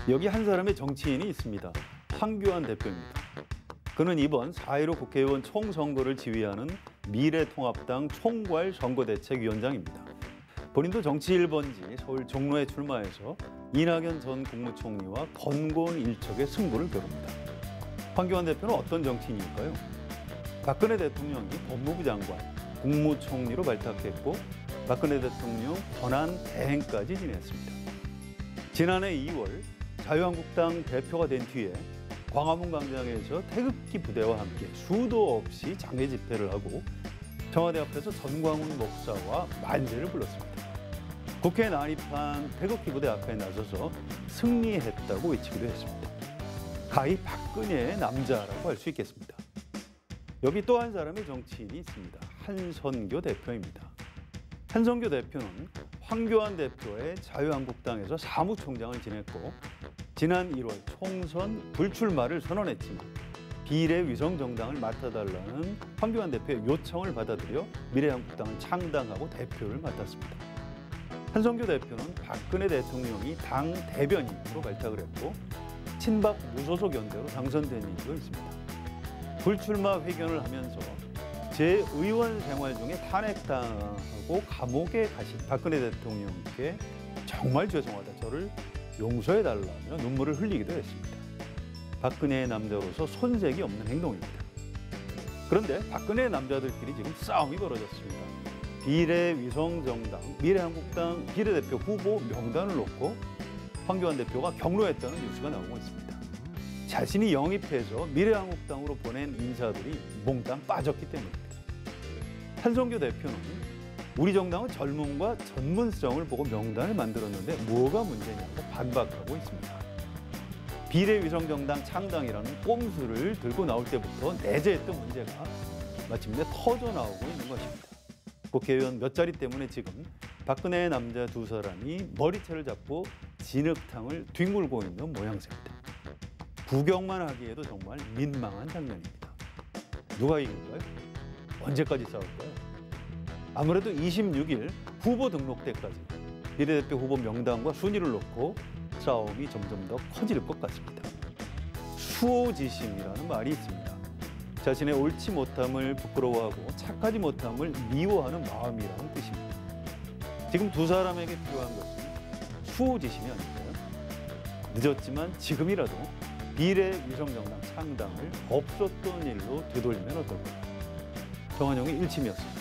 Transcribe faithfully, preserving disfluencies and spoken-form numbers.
여기 한 사람의 정치인이 있습니다. 황교안 대표입니다. 그는 이번 사 일오 국회의원 총선거를 지휘하는 미래통합당 총괄 선거대책위원장입니다. 본인도 정치 일 번지 서울 종로에 출마해서 이낙연 전 국무총리와 건고원 일척의 승부를 겨룹니다. 황교안 대표는 어떤 정치인일까요? 박근혜 대통령이 법무부 장관, 국무총리로 발탁했고 박근혜 대통령 권한 대행까지 지냈습니다. 지난해 이월 자유한국당 대표가 된 뒤에 광화문 광장에서 태극기 부대와 함께 수도 없이 장애 집회를 하고 청와대 앞에서 전광훈 목사와 만세를 불렀습니다. 국회에 난입한 태극기 부대 앞에 나서서 승리했다고 외치기도 했습니다. 가히 박근혜의 남자라고 할 수 있겠습니다. 여기 또 한 사람의 정치인이 있습니다. 한선교 대표입니다. 한선교 대표는 황교안 대표의 자유한국당에서 사무총장을 지냈고 지난 일월 총선 불출마를 선언했지만 비례위성정당을 맡아달라는 황교안 대표의 요청을 받아들여 미래한국당을 창당하고 대표를 맡았습니다. 한선교 대표는 박근혜 대통령이 당 대변인으로 발탁을 했고 친박 무소속 연대로 당선된 일도 있습니다. 불출마 회견을 하면서 제 의원 생활 중에 탄핵당하고 감옥에 가신 박근혜 대통령께 정말 죄송하다, 저를 용서해달라며 눈물을 흘리기도 했습니다. 박근혜의 남자로서 손색이 없는 행동입니다. 그런데 박근혜의 남자들끼리 지금 싸움이 벌어졌습니다. 비례위성정당, 미래한국당 비례대표 후보 명단을 놓고 황교안 대표가 경로했다는 뉴스가 나오고 있습니다. 자신이 영입해서 미래한국당으로 보낸 인사들이 몽땅 빠졌기 때문입니다. 한선교 대표는 우리 정당은 젊음과 전문성을 보고 명단을 만들었는데 뭐가 문제냐고 반박하고 있습니다. 비례위성정당 창당이라는 꼼수를 들고 나올 때부터 내재했던 문제가 마침내 터져나오고 있는 것입니다. 국회의원 몇 자리 때문에 지금 박근혜의 남자 두 사람이 머리채를 잡고 진흙탕을 뒹굴고 있는 모양새입니다. 구경만 하기에도 정말 민망한 장면입니다. 누가 이길까요? 언제까지 싸울까요? 아무래도 이십육 일 후보 등록 때까지 비례대표 후보 명단과 순위를 놓고 싸움이 점점 더 커질 것 같습니다. 수호지심이라는 말이 있습니다. 자신의 옳지 못함을 부끄러워하고 착하지 못함을 미워하는 마음이라는 뜻입니다. 지금 두 사람에게 필요한 것은 수호지심이 아닐까요? 늦었지만 지금이라도 비례위성정당 창당을 없었던 일로 되돌리면 어떨까요? 정한용의 일침이었습니다.